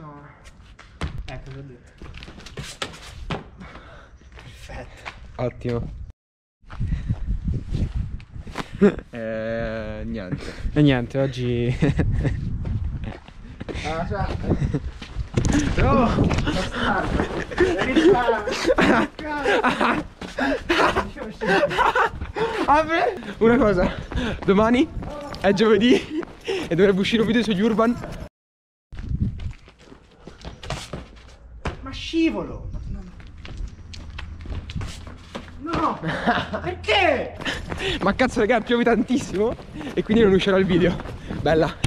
No. Ecco, l'ho detto. Perfetto. Ottimo. Niente. E niente, oggi... No! Una cosa, domani è giovedì e dovrebbe uscire un video sugli Urban. Ma scivolo! No! Perché? Ma cazzo raga, piove tantissimo e quindi non uscirà il video. Bella.